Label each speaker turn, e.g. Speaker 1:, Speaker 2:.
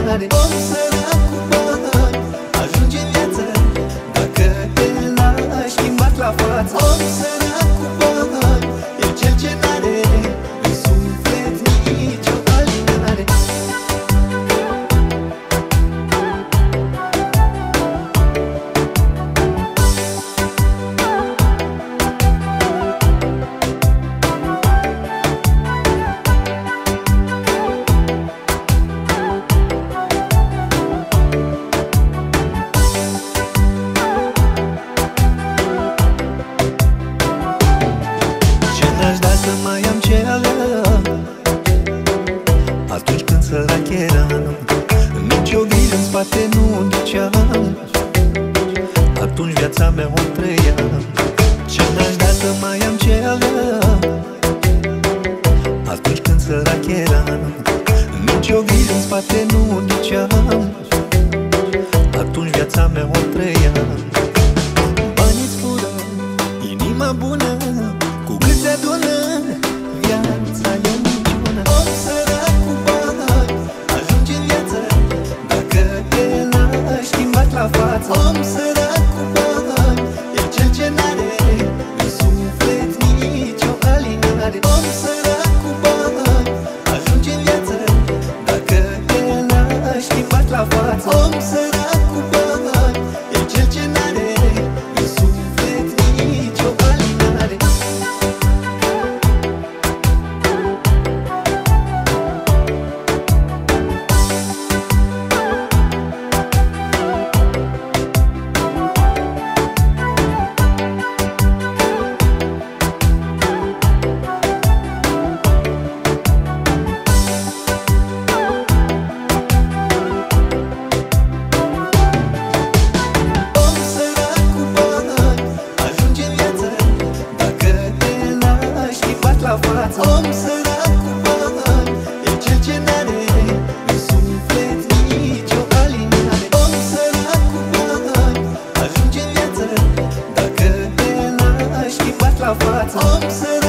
Speaker 1: alinare. Om sărac cu bani ajunge în viață dacă te lași schimbat la față. Om sărac cu bani e cel ce n-are în suflet nicio alinare. Să mai am ce avea atunci când sărac eram. Nici o grijă în spate nu duceam, atunci viața mea o trăiam. Ce n-aș da să mai am ce avea atunci când sărac eram. Nici o grijă în spate nu duceam, atunci viața mea o trăiam. Banii-ți fură inima bună, cu cât se adună viața e o minciună. Om sărac cu bani ajunge în viață dacă te lași schimbat la față. Om sărac cu bani e cel ce n-are în suflet nicio alinare. Om sărac cu bani ajunge în viață dacă te lași schimbat la față. Om sărac cu bani e cel ce n-are în suflet nicio alinare. Om sărac cu bani e cel ce n-are în suflet nicio alinare. Om sărac cu bani ajunge în viață dacă te lași schimbat la față. Om sărac